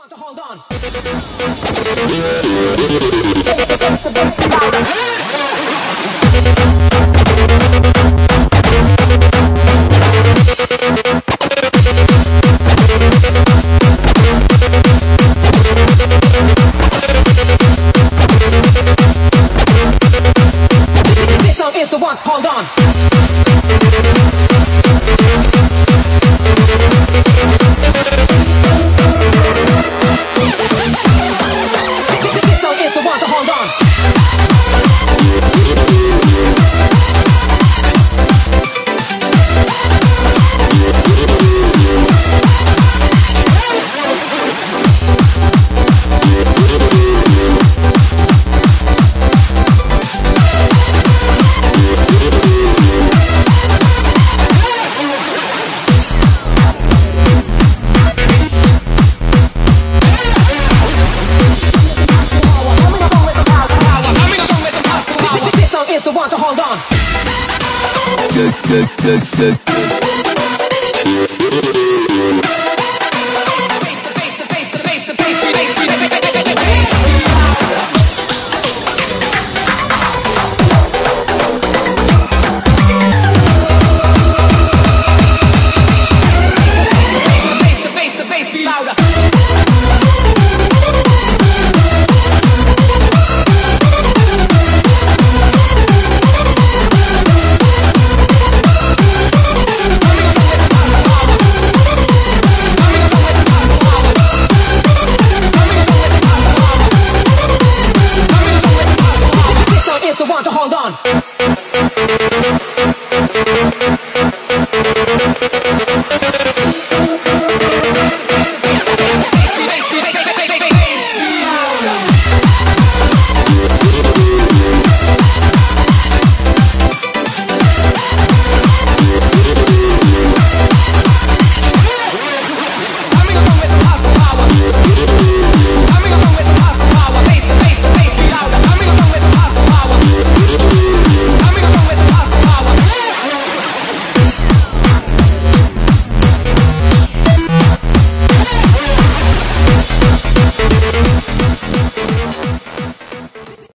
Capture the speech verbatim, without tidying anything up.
to hold on. This song is the one, hold on. This song is the one to hold on. This song is the one to hold on.